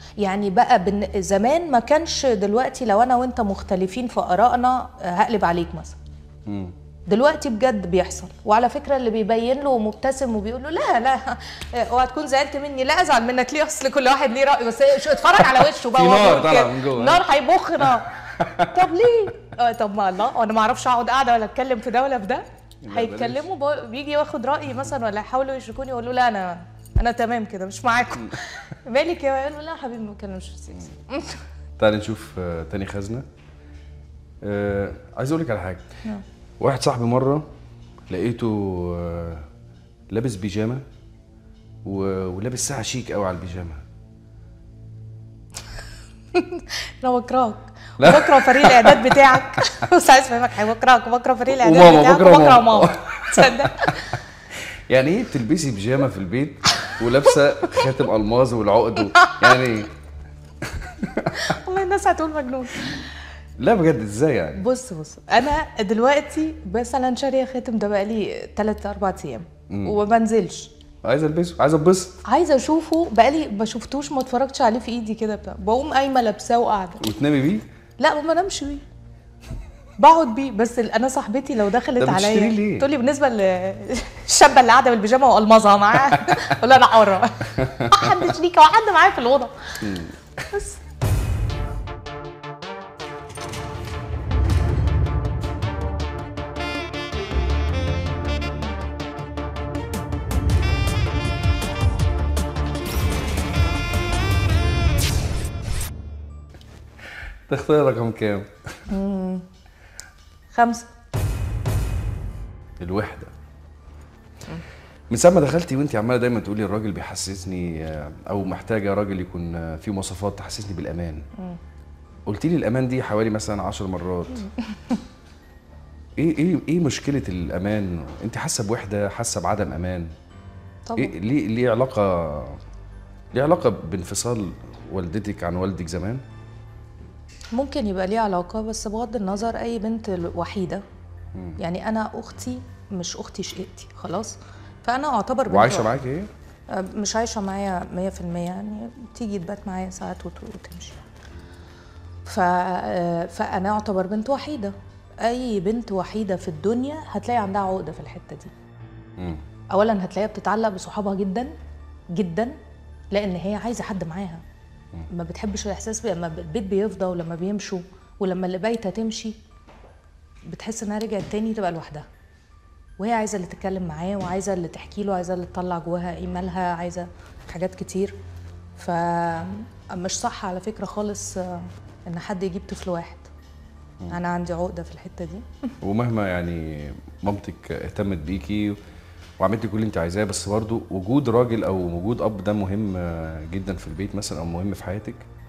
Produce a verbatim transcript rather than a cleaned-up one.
يعني بقى بن... زمان ما كانش دلوقتي لو انا وانت مختلفين في ارائنا هقلب عليك مثلا. امم دلوقتي بجد بيحصل. وعلى فكره اللي بيبين له مبتسم وبيقول له لا لا اوعى تكون زعلت مني، لا ازعل منك ليه، اصل كل واحد ليه راي، بس شو اتفرج على وشه بقى في وهو نار بيقول طالعه كده. من جوه. نار هيبخ نار. طب ليه؟ آه طب ما الله، وانا ما اعرفش اقعد قاعده ولا اتكلم في ده ولا في ده. هيتكلموا بو- بيجي ياخد رايي مثلا ولا يحاولوا يشركوني يقولوا لا انا انا تمام كده مش معاكم. مالك يا يقولوا لا حبيبي ما بتكلمش في السياسه. تعالي نشوف آه، تاني خزنه. آه عايز اقول لك على حاجه. نعم. واحد صاحبي مره لقيته آه لابس بيجامه و- ولابس ساعه شيك قوي على البيجامه. انا بكرهك لا. بكره فريق الاعداد بتاعك. بس عايز افهمك حاجه، بكرهك بكره فريق الاعداد وماما، بتاعك بكره وبكره ماما. ماما. تصدق؟ يعني ايه بتلبسي بيجامه في البيت ولابسه خاتم الماظ والعقد و- يعني والله الناس هتقول مجنون. لا بجد ازاي يعني؟ بص بص انا دلوقتي مثلا شاريه خاتم ده بقالي ثلاثة أربعة ايام وما بنزلش. عايز البسه، عايز اتبسط عايزه اشوفه، بقالي ما شفتوش ما اتفرجتش عليه في ايدي كده بتاع، بقوم قايمه لابساه وقاعده. وتنامي بيه؟ لا ما بنامش بيه، بقعد بيه. بس ال- انا صاحبتي لو دخلت طب بتشتريه عليا ليه؟ تقول لي بالنسبه للشابه اللي قاعده بالبيجامه والمظها معاها، اقول لها انا حره. ما حدش ليك، هو حد معايا في الاوضه بس. تختار رقم كام؟ خمسه. الوحده. من ساعه ما دخلتي وانت عماله دايما تقولي الراجل بيحسسني آه، او محتاجه راجل يكون آه، فيه مواصفات تحسسني بالامان. قلتي لي الامان دي حوالي مثلا عشر مرات. ايه ايه ايه مشكله الامان؟ انت حاسه بوحده، حاسه بعدم امان؟ طبعا. ايه ليه ليه علاقه ليه علاقه بانفصال والدتك عن والدك زمان؟ ممكن يبقى ليه علاقه، بس بغض النظر اي بنت وحيده. يعني انا اختي مش اختي شقيقتي خلاص، فانا اعتبر بنت وعايشه وحيدة. معاكي ايه؟ أه، مش عايشه معايا مية في المية، يعني تيجي تبات معايا ساعات وت- وتمشي. ف... أه، فانا اعتبر بنت وحيده. اي بنت وحيده في الدنيا هتلاقي عندها عقده في الحته دي. مم. اولا هتلاقيها بتتعلق بصحابها جدا جدا، لان هي عايزه حد معاها. ما بتحبش الاحساس لما البيت بيفضى ولما بيمشوا، ولما اللي بايته تمشي بتحس انها رجعت تاني تبقى لوحدها، وهي عايزه اللي تتكلم معاه وعايزه اللي تحكي له، عايزه اللي تطلع جواها ايه مالها، عايزه حاجات كتير. فمش صح على فكره خالص آه، ان حد يجيب طفل واحد. انا عندي عقده في الحته دي. ومهما يعني مامتك اهتمت بيكي وعملتي كل اللي انت عايزاه، بس برضه وجود راجل او وجود اب ده مهم آه، جدا في البيت مثلا او مهم في حياتك.